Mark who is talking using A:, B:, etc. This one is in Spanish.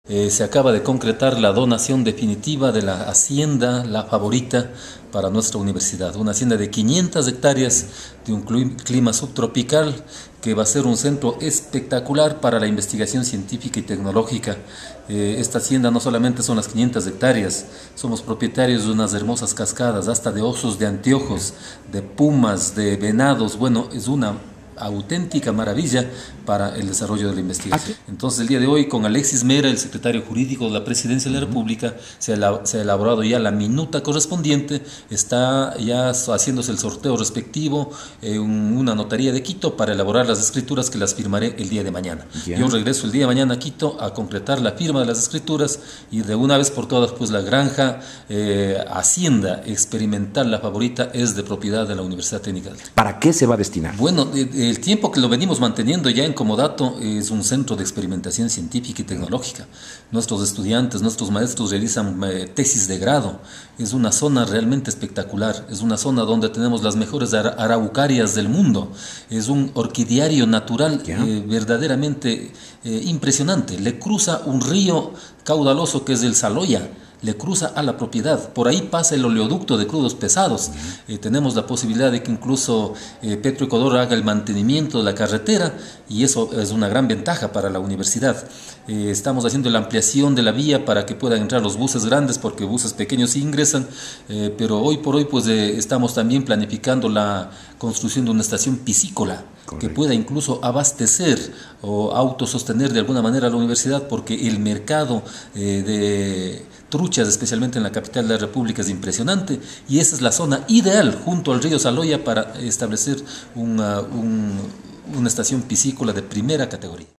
A: Se acaba de concretar la donación definitiva de la hacienda La Favorita para nuestra universidad, una hacienda de 500 hectáreas de un clima subtropical que va a ser un centro espectacular para la investigación científica y tecnológica. Esta hacienda no solamente son las 500 hectáreas, somos propietarios de unas hermosas cascadas, hasta de osos de anteojos, de pumas, de venados. Bueno, es una auténtica maravilla para el desarrollo de la investigación. Entonces, el día de hoy, con Alexis Mera, el secretario jurídico de la Presidencia de la República, se ha elaborado ya la minuta correspondiente, está ya haciéndose el sorteo respectivo en una notaría de Quito para elaborar las escrituras que las firmaré el día de mañana. Yo regreso el día de mañana a Quito a concretar la firma de las escrituras y de una vez por todas, pues la granja hacienda experimental La Favorita es de propiedad de la Universidad Técnica del Alto.
B: ¿Para qué se va a destinar?
A: Bueno, el tiempo que lo venimos manteniendo ya en comodato es un centro de experimentación científica y tecnológica. Nuestros estudiantes, nuestros maestros realizan tesis de grado. Es una zona realmente espectacular. Es una zona donde tenemos las mejores araucarias del mundo. Es un orquidiario natural verdaderamente impresionante. Le cruza un río caudaloso que es el Saloya. Le cruza a la propiedad, por ahí pasa el oleoducto de crudos pesados. Tenemos la posibilidad de que incluso Petroecuador haga el mantenimiento de la carretera y eso es una gran ventaja para la universidad. Estamos haciendo la ampliación de la vía para que puedan entrar los buses grandes, porque buses pequeños sí ingresan, pero hoy por hoy pues estamos también planificando la construcción de una estación piscícola que pueda incluso abastecer o autosostener de alguna manera a la universidad, porque el mercado de truchas, especialmente en la capital de la República, es impresionante, y esa es la zona ideal junto al río Saloya para establecer una estación piscícola de primera categoría.